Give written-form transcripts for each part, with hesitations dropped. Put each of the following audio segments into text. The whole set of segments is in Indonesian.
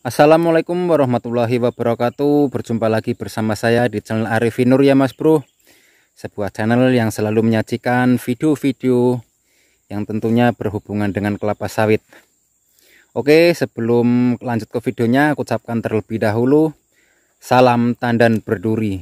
Assalamualaikum warahmatullahi wabarakatuh. Berjumpa lagi bersama saya di channel Arifin Nur ya Mas Bro. Sebuah channel yang selalu menyajikan video-video yang tentunya berhubungan dengan kelapa sawit. Oke, sebelum lanjut ke videonya, aku ucapkan terlebih dahulu salam tandan berduri.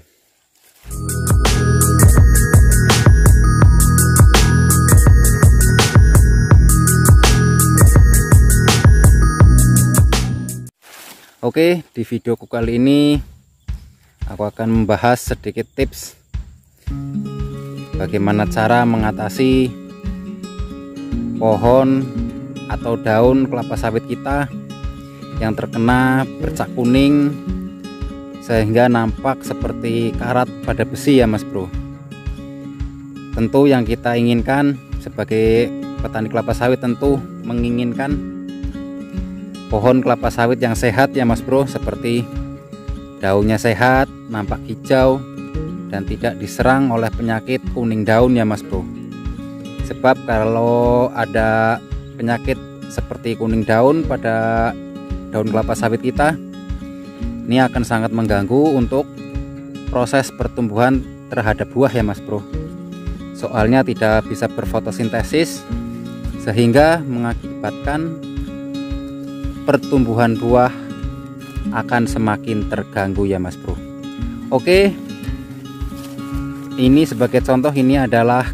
Oke, di videoku kali ini aku akan membahas sedikit tips bagaimana cara mengatasi pohon atau daun kelapa sawit kita yang terkena bercak kuning sehingga nampak seperti karat pada besi ya Mas Bro. Tentu yang kita inginkan sebagai petani kelapa sawit tentu menginginkan pohon kelapa sawit yang sehat ya Mas Bro, seperti daunnya sehat, nampak hijau dan tidak diserang oleh penyakit kuning daun ya Mas Bro. Sebab kalau ada penyakit seperti kuning daun pada daun kelapa sawit kita, ini akan sangat mengganggu untuk proses pertumbuhan terhadap buah ya Mas Bro. Soalnya tidak bisa berfotosintesis sehingga mengakibatkan pertumbuhan buah akan semakin terganggu ya Mas Bro. Oke, ini sebagai contoh, ini adalah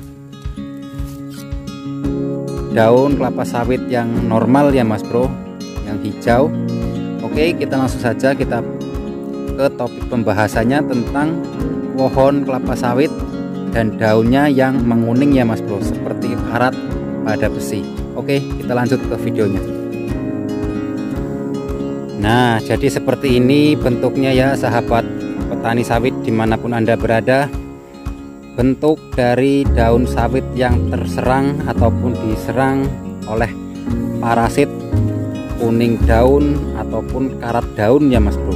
daun kelapa sawit yang normal ya Mas Bro, yang hijau. Oke, kita langsung saja kita ke topik pembahasannya tentang pohon kelapa sawit dan daunnya yang menguning ya Mas Bro, seperti karat pada besi. Oke, kita lanjut ke videonya. Nah, jadi seperti ini bentuknya ya sahabat petani sawit dimanapun Anda berada. Bentuk dari daun sawit yang terserang ataupun diserang oleh parasit kuning daun ataupun karat daun ya Mas Bro.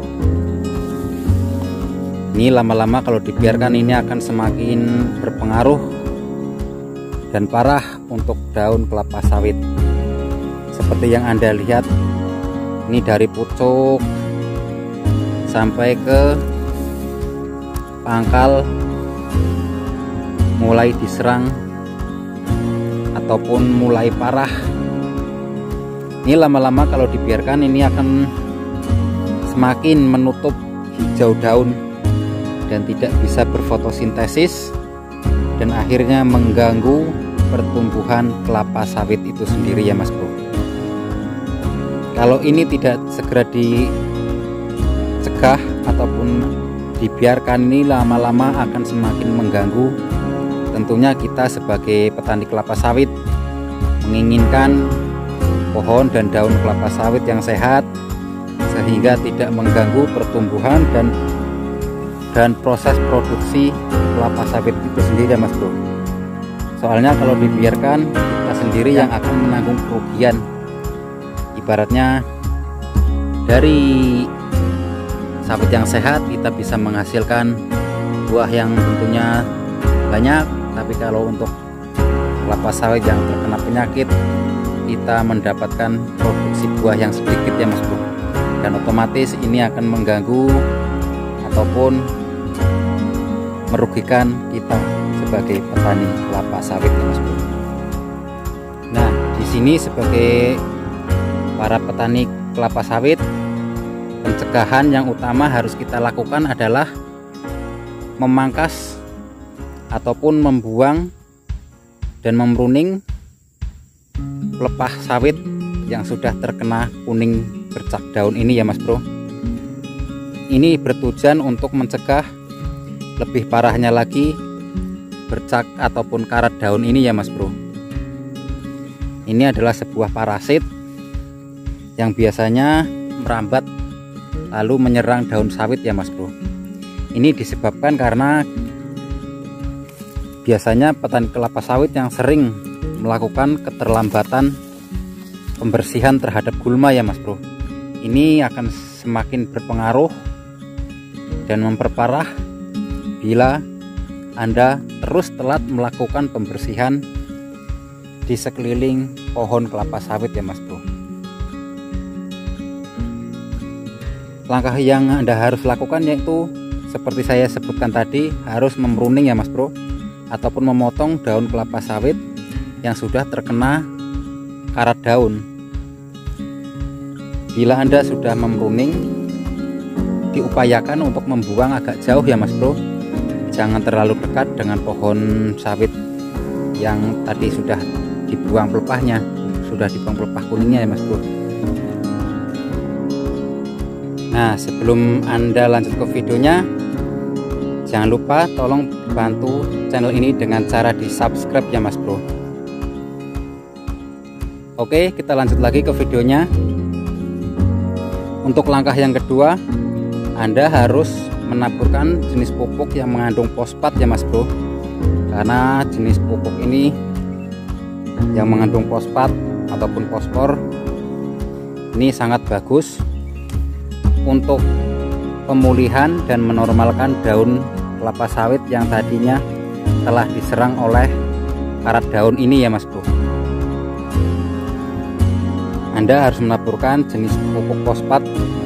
Ini lama-lama kalau dibiarkan ini akan semakin berpengaruh dan parah untuk daun kelapa sawit. Seperti yang Anda lihat, ini dari pucuk sampai ke pangkal mulai diserang ataupun mulai parah. Ini lama-lama kalau dibiarkan ini akan semakin menutup hijau daun dan tidak bisa berfotosintesis dan akhirnya mengganggu pertumbuhan kelapa sawit itu sendiri ya Mas Bro. Kalau ini tidak segera dicegah ataupun dibiarkan, ini lama-lama akan semakin mengganggu. Tentunya kita sebagai petani kelapa sawit menginginkan pohon dan daun kelapa sawit yang sehat sehingga tidak mengganggu pertumbuhan dan proses produksi kelapa sawit itu sendiri ya Mas Bro. Soalnya kalau dibiarkan, kita sendiri yang akan menanggung kerugian. Ibaratnya dari sawit yang sehat kita bisa menghasilkan buah yang tentunya banyak, tapi kalau untuk kelapa sawit yang terkena penyakit kita mendapatkan produksi buah yang sedikit ya Mas Bro, dan otomatis ini akan mengganggu ataupun merugikan kita sebagai petani kelapa sawit ya Mas Bro. Nah, di sini sebagai para petani kelapa sawit, pencegahan yang utama harus kita lakukan adalah memangkas ataupun membuang dan memruning pelepah sawit yang sudah terkena kuning bercak daun ini ya Mas Bro. Ini bertujuan untuk mencegah lebih parahnya lagi bercak ataupun karat daun ini ya Mas Bro. Ini adalah sebuah parasit yang biasanya merambat lalu menyerang daun sawit ya Mas Bro. Ini disebabkan karena biasanya petani kelapa sawit yang sering melakukan keterlambatan pembersihan terhadap gulma ya Mas Bro. Ini akan semakin berpengaruh dan memperparah bila Anda terus telat melakukan pembersihan di sekeliling pohon kelapa sawit ya Mas Bro. langkah yang Anda harus lakukan yaitu seperti saya sebutkan tadi, harus memruning ya Mas Bro, ataupun memotong daun kelapa sawit yang sudah terkena karat daun. Bila Anda sudah memruning, diupayakan untuk membuang agak jauh ya Mas Bro, jangan terlalu dekat dengan pohon sawit yang tadi sudah dibuang pelepahnya, sudah dibuang pelepah kuningnya ya Mas Bro. Nah, sebelum Anda lanjut ke videonya, jangan lupa tolong bantu channel ini dengan cara di subscribe ya Mas Bro. Oke, kita lanjut lagi ke videonya. Untuk langkah yang kedua, Anda harus menaburkan jenis pupuk yang mengandung fosfat ya Mas Bro, karena jenis pupuk ini yang mengandung fosfat ataupun fosfor ini sangat bagus untuk pemulihan dan menormalkan daun kelapa sawit yang tadinya telah diserang oleh karat daun ini ya Mas Bro. Anda harus menaburkan jenis pupuk fosfat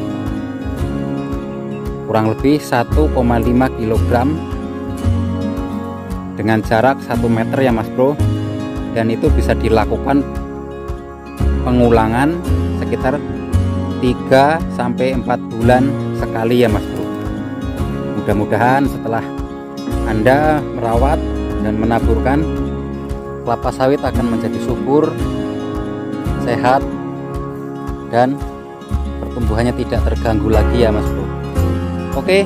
kurang lebih 1,5 kg dengan jarak 1 meter ya Mas Bro, dan itu bisa dilakukan pengulangan sekitar 3-4 bulan sekali ya Mas Bro. Mudah-mudahan setelah Anda merawat dan menaburkan, kelapa sawit akan menjadi subur, sehat, dan pertumbuhannya tidak terganggu lagi ya Mas Bro. Oke,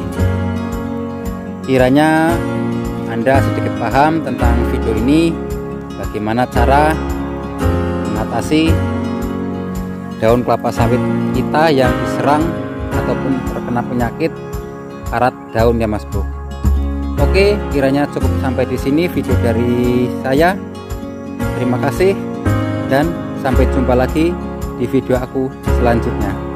kiranya Anda sedikit paham tentang video ini, bagaimana cara mengatasi daun kelapa sawit kita yang diserang ataupun terkena penyakit karat daun ya Mas Bro. Oke, kiranya cukup sampai di sini video dari saya. Terima kasih dan sampai jumpa lagi di video aku selanjutnya.